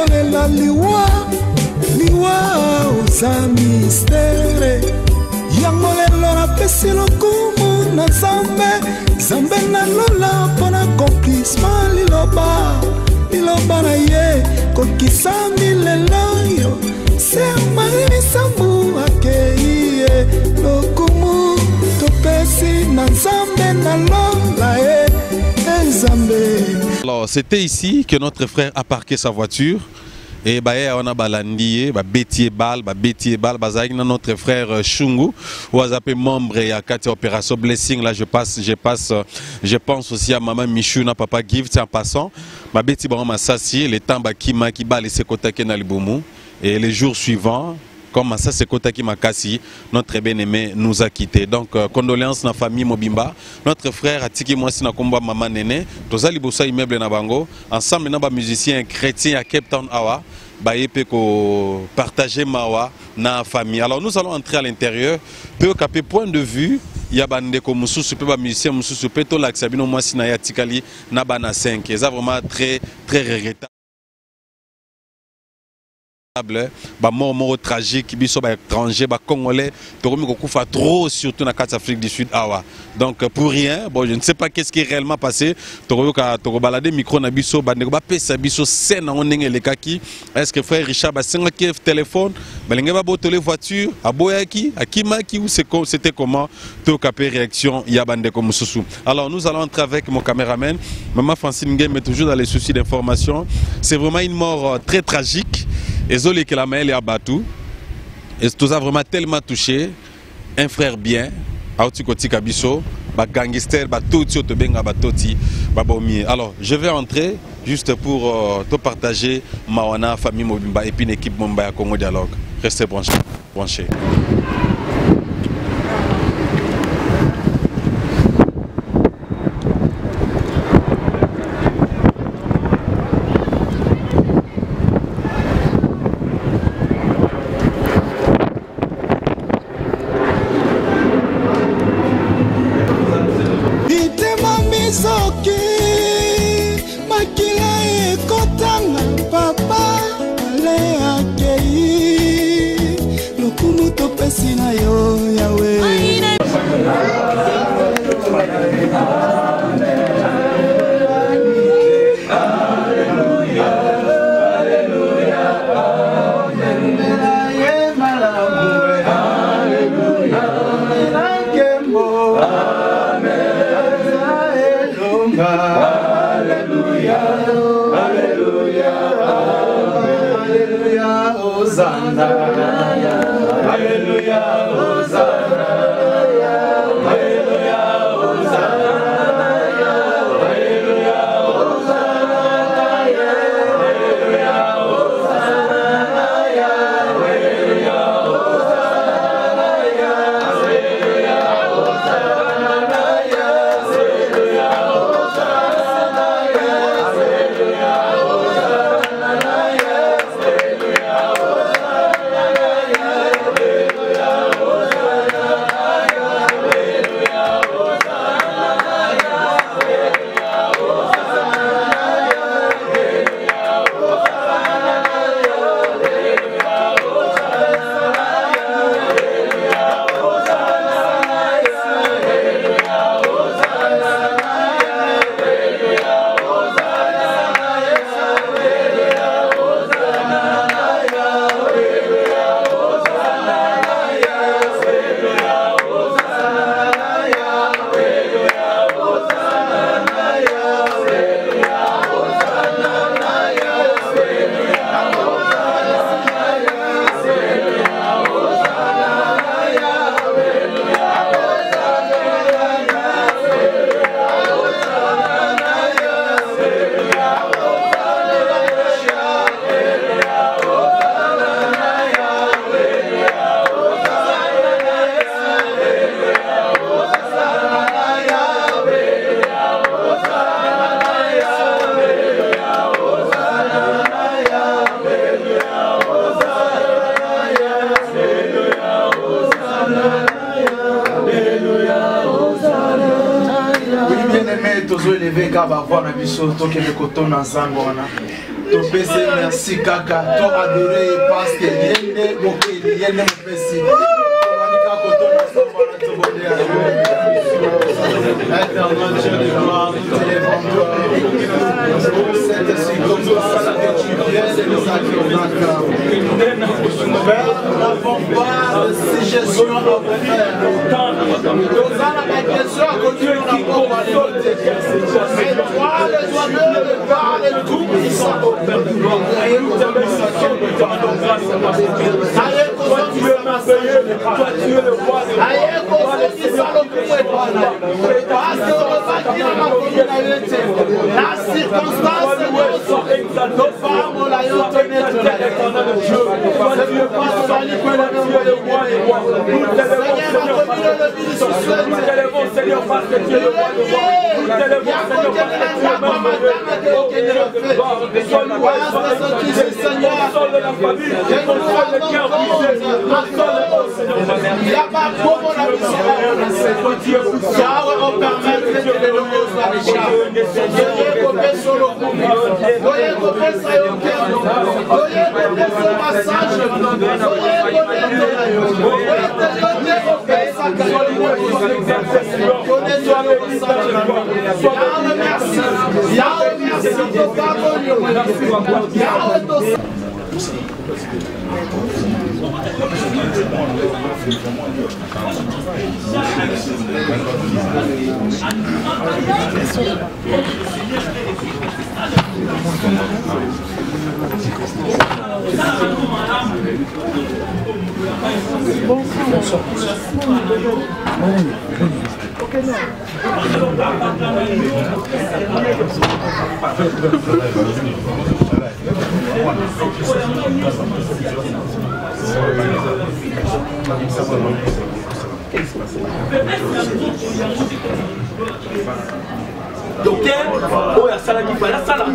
kolela liwa oza mistere yango lelo napesi lokumu na Nzambe na lola mpona accomplissement liloba na ye kokisami lelo yo sermani misambu akei ye lokumu topesi na Nzambe na lola ye Nzambe. Alors c'était ici que notre frère a parqué sa voiture. Et on a balandié, Bétier Bal, notre frère Chungu, ou a membre et à Katia Opération Blessing. Là, je pense aussi à maman Michouna, papa Gift en passant. Béti Baron Sassi, les temps Bakima qui bat les Sekotake Naliboumou. Et les jours suivants, comme ça, c'est Kotaki Makasi, notre bien-aimé nous a quittés. Donc, condoléances à la famille Mobimba. Notre frère Atiki Mwasi Nakomba Maman Nene, Tozali Bossa Immeuble Nabango, ensemble, nous sommes musiciens chrétiens à Cape Town Awa, partager Mawa dans la famille. Alors, nous allons entrer à l'intérieur. Peu capé point de vue, il y a des musiciens, Moussou, Peto Laksabino Mwasi Naya Tikali, Nabana 5. C'est vraiment très, très regrettable. Mort tragique, biso ba étranger, ba congolais, tokomi kokufa trop surtout dans l'Afrique du Sud awa. Donc pour rien, bon je ne sais pas qu'est-ce qui est réellement passé. Toko balade micro na biso bandeko ba pesa biso scène on ndenge le kaki. Est-ce que frère Richard ba senga ki téléphone, balenge ba botole voiture, aboyaki, akimaki ou c'était comment to capé réaction ya bandeko mususu. Alors nous allons entrer avec mon caméraman, maman Francine Ngem est toujours dans les soucis d'information. C'est vraiment une mort très tragique. Et Zoli que la main est abattu. Et tout ça vraiment tellement touché. Un frère bien, Aoutikoti Kabiso, ba gangster, ba toti otobenga ba toti, ba bomi. Alors, je vais entrer juste pour te partager Mawana, famille Mobimba et puis une équipe Mumbai à Congo Dialogue. Restez branchés. merci kaka, to adoré parce que yende mokeli yende mopesi. Éternel Dieu de gloire, nous t'élèvons pour cette circonstance que tu viens de nous accorder. Père, nous n'avons pas de suggestion à vous faire. Nous avons la question à continuer à combattre. Mais toi, le douanier, le Père, le Tout-Puissant, parce que la circonstance nos femmes la Seigneur, parce que tu es le roi de roi. Docteur, oh, il y a ça qui fait la salle.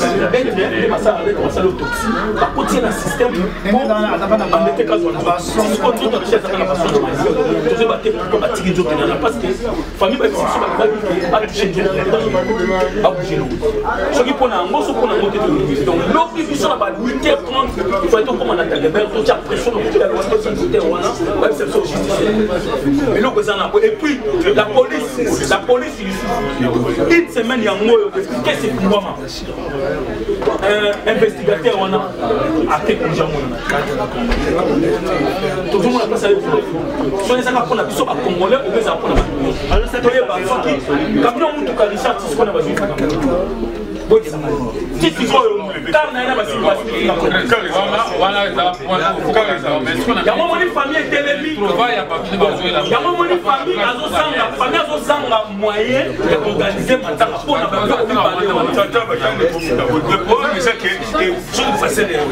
Par contre, il y a un système. On était casual. Si tu continues de chercher la passion de ma vie, tu vas battre pour battre les autres. Parce que la famille va toucher Dieu. Va bouger l'eau. Ce qui prend un mot, c'est qu'on a monté de l'eau. Donc, l'eau qui vit sur la balle, 8h30, il faut être comme on a ta gueule. Tu as pression de la loi, c'est un côté roi. Ouais, c'est ça aussi. Mais l'eau, c'est un peu. Et puis, la police, une semaine, il y a un mot. Qu'est-ce que c'est pour moi? Investigateur, on a fait comme j'en ai. Tout le monde a passé avec vous. Si on est à prendre la puissance à Congolais, on va apprendre à la puissance. Quand on a tout cas, Richard, c'est ce qu'on a besoin. Si tu veux, car on a besoin de il y a un moment de famille et télévision. Il y a un moment de famille, à moyen d'organiser maintenant pour la le problème, c'est que je vous faisais des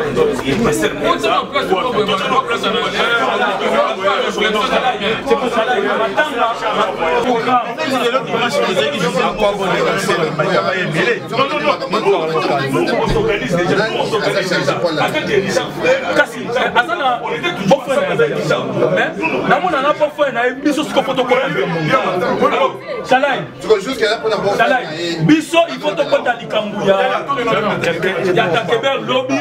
il faut te prendre à l'Ikambouya. Il y a ta Kéber lobby,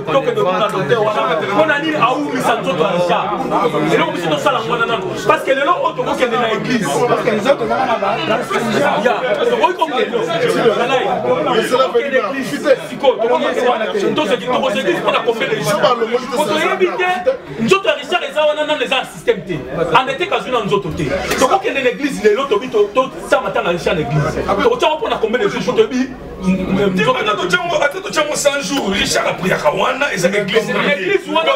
on a dit à où ils sont tous à Richard. Et là, on est dans ça parce que les gens ont dans l'église. Parce que les autres sont là-bas. Il y a. On était casé dans nos autres côtés. Donc, quand il y a l'église, les autres, ça matin à l'église. Donc, on a combien de jours de vie? Attends, 100 jours, Richard a pris à Kawana et c'est l'église. L'église, on a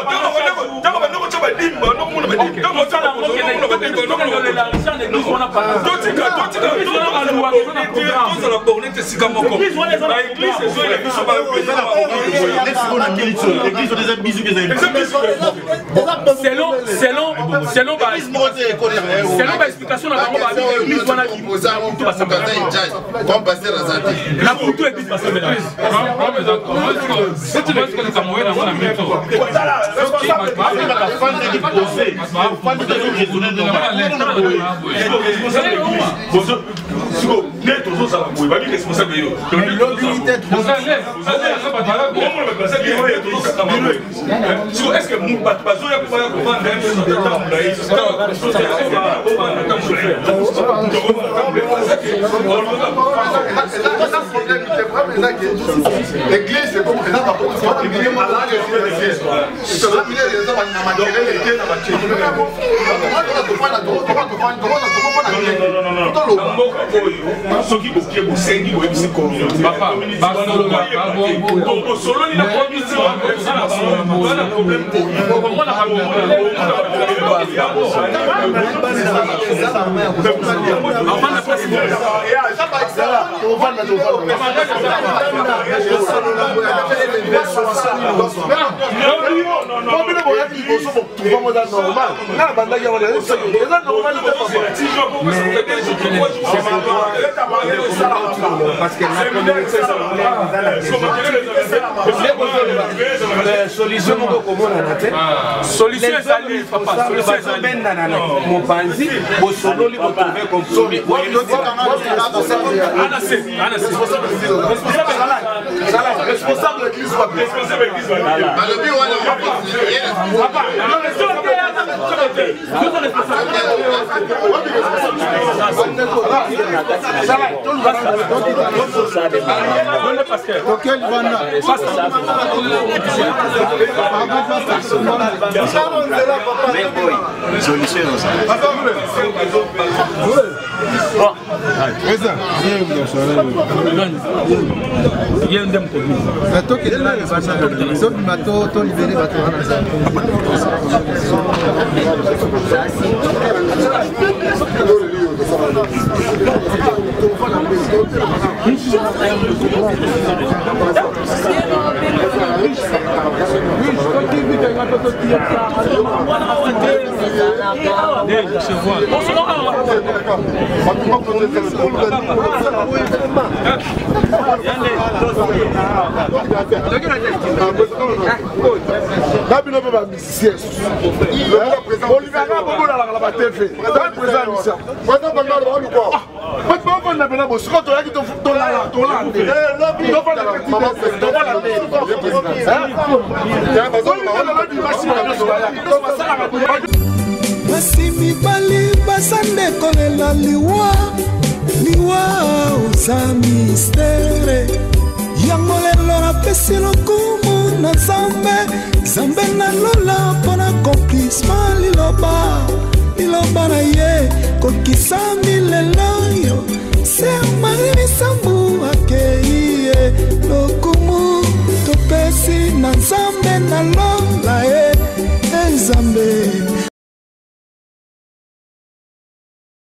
selon l'explication de la l'église, on a dit la photo est passée est-ce que nous l'église c'est comme ça solution Basi mibali basande kolela liwa oza mistere yango lelo napesi lokumu na Nzambe nalola mpona accomplissement liloba na ye kokisa milelo